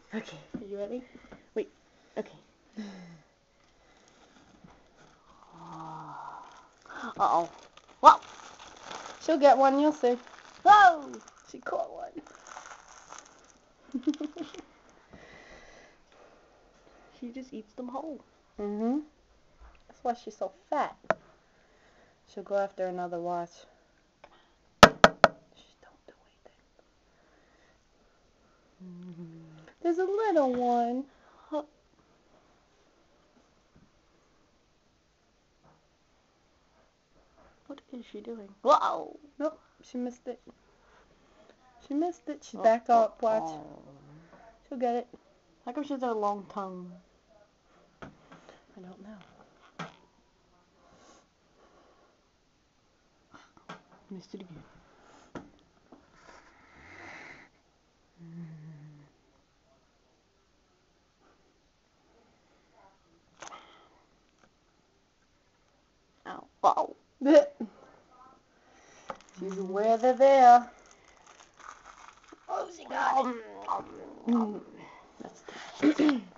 Okay, are you ready? Wait, okay. Uh-oh. Whoa! She'll get one, you'll see. Whoa! She caught one. She just eats them whole. Mm-hmm. That's why she's so fat. She'll go after another watch. Shh, don't do anything. There's a little one. What is she doing? Whoa! Nope, she missed it. She missed it. She's back up. Watch. She'll get it. How come she has a long tongue? I don't know. Missed it again. Ow. Whoa. She's aware they're there. Oh, she got it. That's